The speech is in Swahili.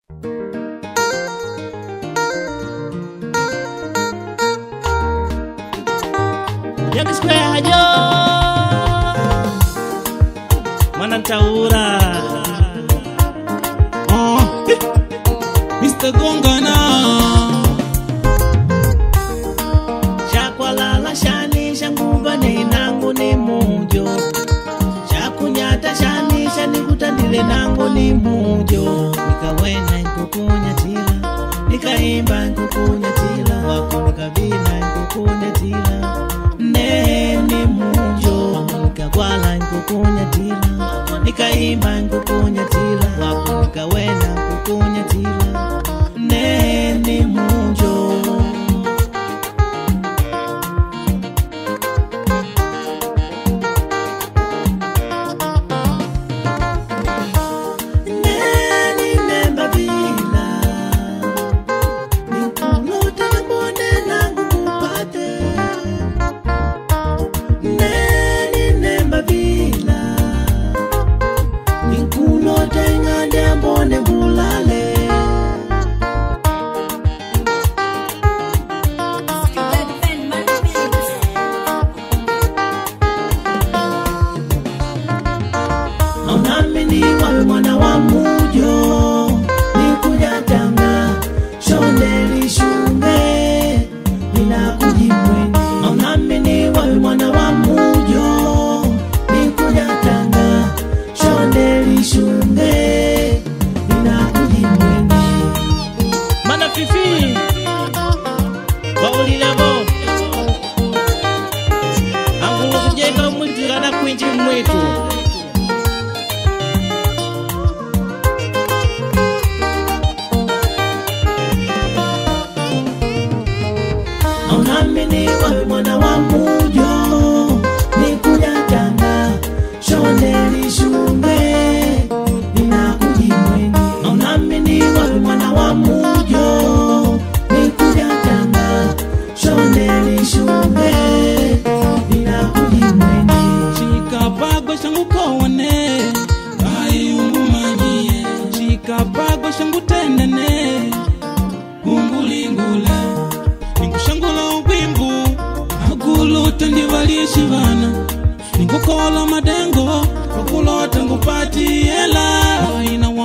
Young Square hajo Manantaura Mr. Gongana Shakwalala shani shanguva nangu ni mujo Shakunyata shani shani kutandile nangu ni mujo Nikawena nkukunya tila Nikaimba nkukunya tila Wako nikavina nkukunya tila Neni mujo Nikagwala nkukunya tila Nikaimba nkukunya tila Wako nikawena nkukunya tila Neni mujo Onamini wawe mwana wa mujo Nikujatanga Shoneli shume Nina kujimweni Onamini wawe mwana wa mujo Nikujatanga Shoneli shume Nina kujimweni Mana fifi Bauli labo Angulu kujenga mwitu Gana kuinji mwitu Onamini wawe mwana wa mujo Nikujatanga Shoneli shume Nina kujimweni Onamini wawe mwana wa mujo Nikujatanga Shoneli shume Nina kujimweni Chikapago shangu kowane Bai umumanyie Chikapago shangu tendene Ungulingula Ningushangula ubimbu Agulota ndivalishi vana Ningukola madengo Wakulota ngupati ela Ina